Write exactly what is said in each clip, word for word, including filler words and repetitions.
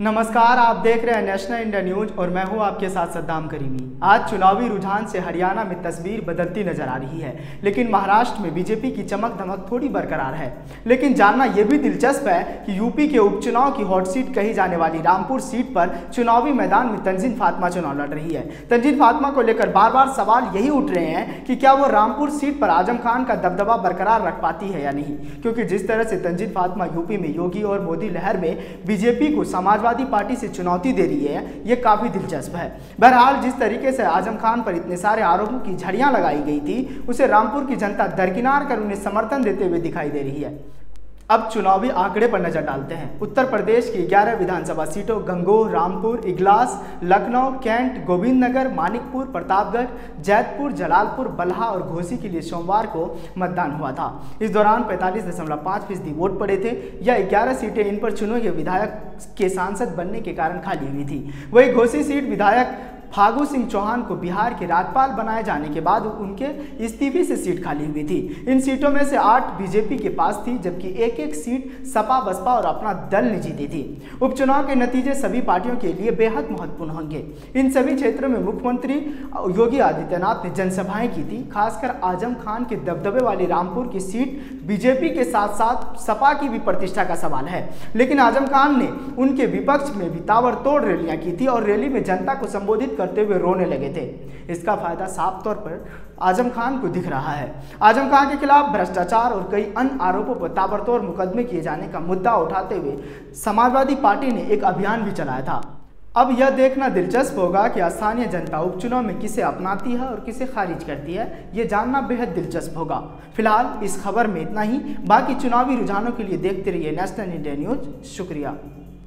नमस्कार, आप देख रहे हैं नेशनल इंडिया न्यूज और मैं हूं आपके साथ सद्दाम करीमी। आज चुनावी रुझान से हरियाणा में तस्वीर बदलती नजर आ रही है, लेकिन महाराष्ट्र में बीजेपी की चमक धमक थोड़ी बरकरार है। लेकिन जानना यह भी दिलचस्प है कि यूपी के उपचुनाव की हॉट सीट कही जाने वाली रामपुर सीट पर चुनावी मैदान में तंजीन फातिमा चुनाव लड़ रही है। तंजीन फातिमा को लेकर बार बार सवाल यही उठ रहे हैं कि क्या वो रामपुर सीट पर आजम खान का दबदबा बरकरार रख पाती है या नहीं, क्योंकि जिस तरह से तंजीन फातिमा यूपी में योगी और मोदी लहर में बीजेपी को समाज समाजवादी पार्टी से चुनौती दे रही है, ये काफी दिलचस्प है। बहरहाल जिस तरीके से आजम खान पर इतने सारे आरोपों की झड़ियां लगाई गई थी, उसे रामपुर की जनता दरकिनार कर उन्हें समर्थन देते हुए दिखाई दे रही है। अब चुनावी आंकड़े पर नजर डालते हैं। उत्तर प्रदेश की ग्यारह विधानसभा सीटों गंगोह, रामपुर, इगलास, लखनऊ, कैंट, गोविंदनगर, मानिकपुर, प्रतापगढ़, जैतपुर, जलालपुर, बल्हा और घोसी के लिए सोमवार को मतदान हुआ था। इस दौरान पैंतालीस दशमलव पाँच फीसदी वोट पड़े थे। यह ग्यारह सीटें इन पर चुने गए विधायक के सांसद बनने के कारण खाली हुई थी। वही घोसी सीट विधायक फागू सिंह चौहान को बिहार के राज्यपाल बनाए जाने के बाद उनके इस्तीफे से सीट खाली हुई थी। इन सीटों में से आठ बीजेपी के पास थी, जबकि एक एक सीट सपा, बसपा और अपना दल ने जीती थी। उपचुनाव के नतीजे सभी पार्टियों के लिए बेहद महत्वपूर्ण होंगे। इन सभी क्षेत्रों में मुख्यमंत्री योगी आदित्यनाथ ने जनसभाएं की थी। खासकर आजम खान के दबदबे वाली रामपुर की सीट बीजेपी के साथ साथ सपा की भी प्रतिष्ठा का सवाल है, लेकिन आजम खान ने उनके विपक्ष में भी ताबड़तोड़ रैलियां की थी और रैली में जनता को संबोधित करते हुए रोने लगे थे। इसका फायदा साफ तौर पर आजम खान को दिख रहा है। आजम खान के खिलाफ भ्रष्टाचार और कई अन्य आरोपों पर ताबड़तोड़ मुकदमे किए जाने का मुद्दा उठाते हुए समाजवादी पार्टी ने एक अभियान भी चलाया था। अब यह देखना दिलचस्प होगा कि स्थानीय जनता उपचुनाव में किसे अपनाती है और किसे खारिज करती है। ये जानना बेहद दिलचस्प होगा। फिलहाल इस खबर में इतना ही। बाकी चुनावी रुझानों के लिए देखते रहिए नेशनल इंडिया न्यूज। शुक्रिया।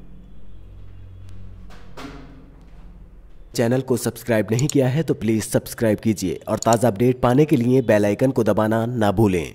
चैनल को सब्सक्राइब नहीं किया है तो प्लीज़ सब्सक्राइब कीजिए और ताज़ा अपडेट पाने के लिए बेल आइकन को दबाना ना भूलें।